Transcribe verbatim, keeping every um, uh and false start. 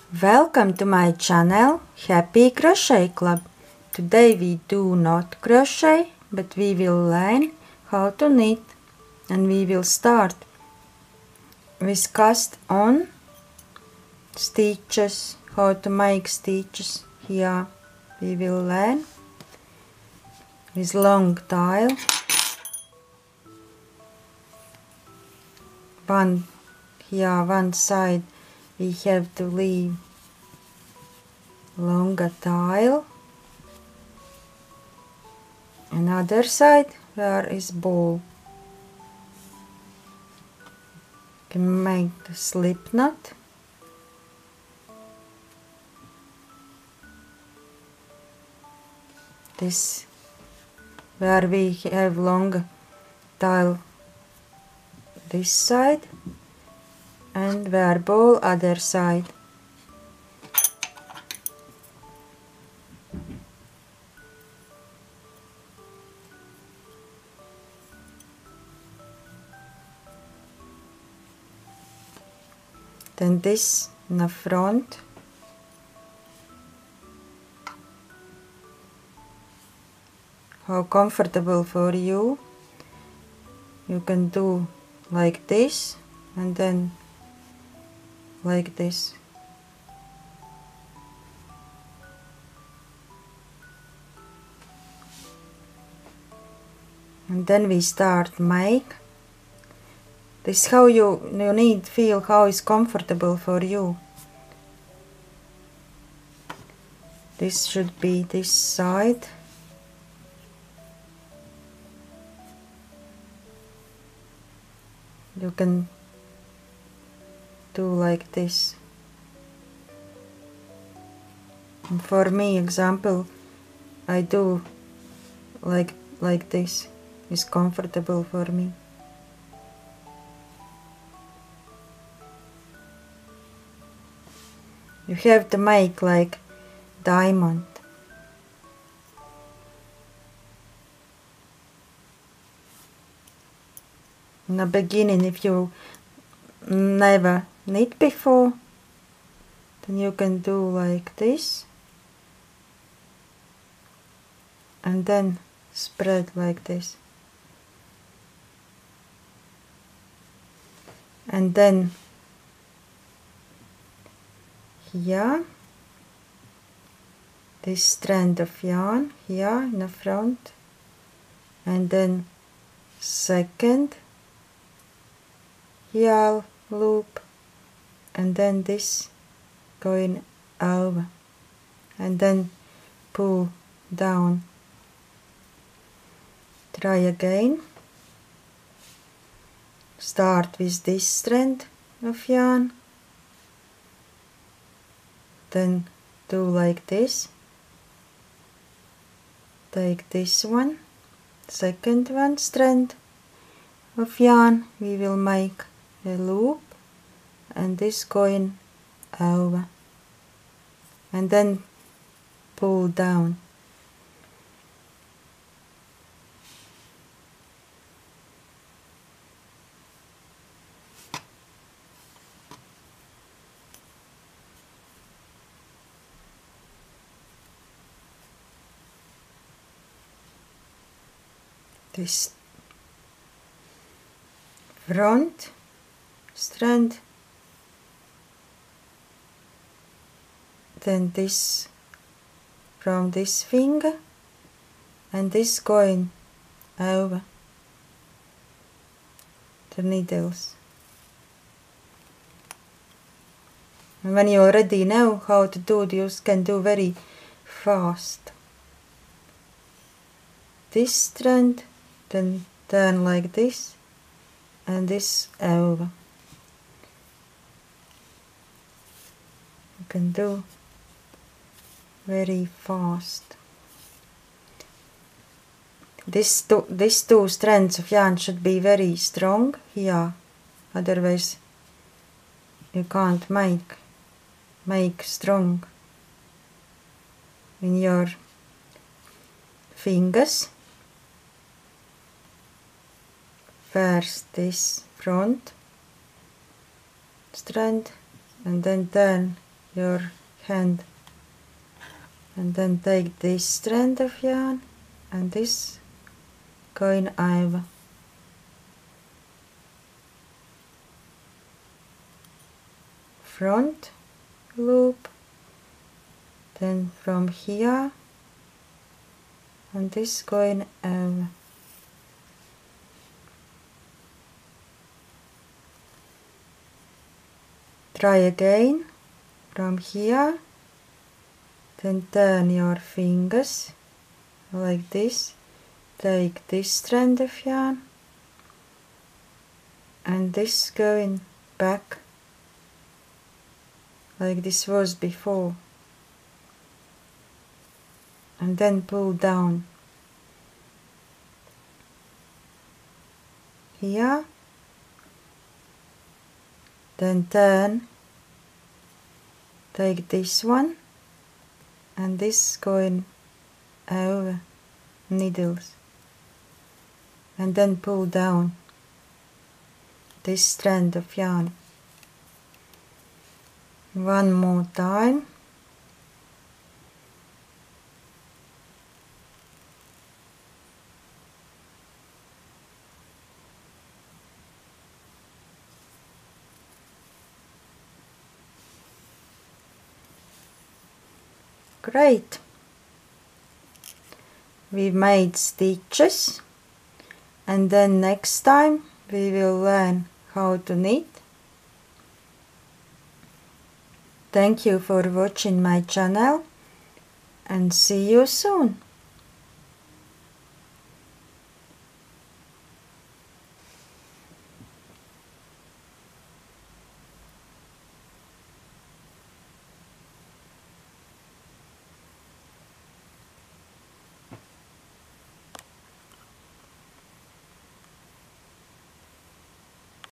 Welcome to my channel Happy Crochet Club. Today we do not crochet, but we will learn how to knit, and we will start with cast on stitches, how to make stitches. Here we will learn with long tail, one here one side we have to leave longer tail, another side where is ball. You can make the slip knot. This where we have longer tail this side, and where ball other side. Then this in the front. How comfortable for you. You can do like this and then like this. And then we start make. This how you, you need feel how is comfortable for you. This should be this side. You can do like this. And for me example, I do like like this. Is comfortable for me. You have to make like diamond. In the beginning, if you never knit before, then you can do like this and then spread like this. And then here, this strand of yarn here in the front, and then second here loop, and then this going over, and then pull down. Try again. Start with this strand of yarn, then do like this. Take this one, second one strand of yarn, we will make a loop, and this going over, and then pull down. This front strand, then this from this finger, and this going over the needles. And when you already know how to do it, you can do very fast. This strand, then turn like this, and this over. You can do very fast. This two, these two strands of yarn should be very strong here, otherwise you can't make make strong in your fingers. First this front strand, and then turn your hand, and then take this strand of yarn and this going over. Front loop, then from here and this going over. Try again from here, then turn your fingers like this, take this strand of yarn and this going back like this was before, and then pull down here, then turn, take this one and this going over needles, and then pull down this strand of yarn. One more time. Great! We've made stitches, and then next time we will learn how to knit. Thank you for watching my channel and see you soon.